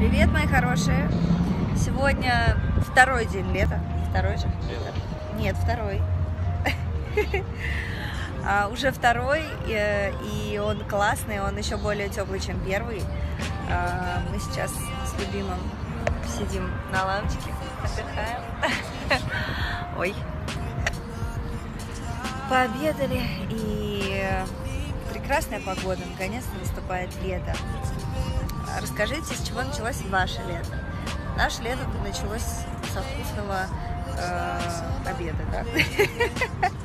Привет, мои хорошие! Сегодня второй день лета. Второй же? Нет, второй. Уже второй, и он классный, он еще более теплый, чем первый. Мы сейчас с любимым сидим на лавочке, отдыхаем. Ой. Пообедали, и прекрасная погода, наконец-то наступает лето. Расскажите, с чего началось ваше лето? Наше лето началось со вкусного обеда, да?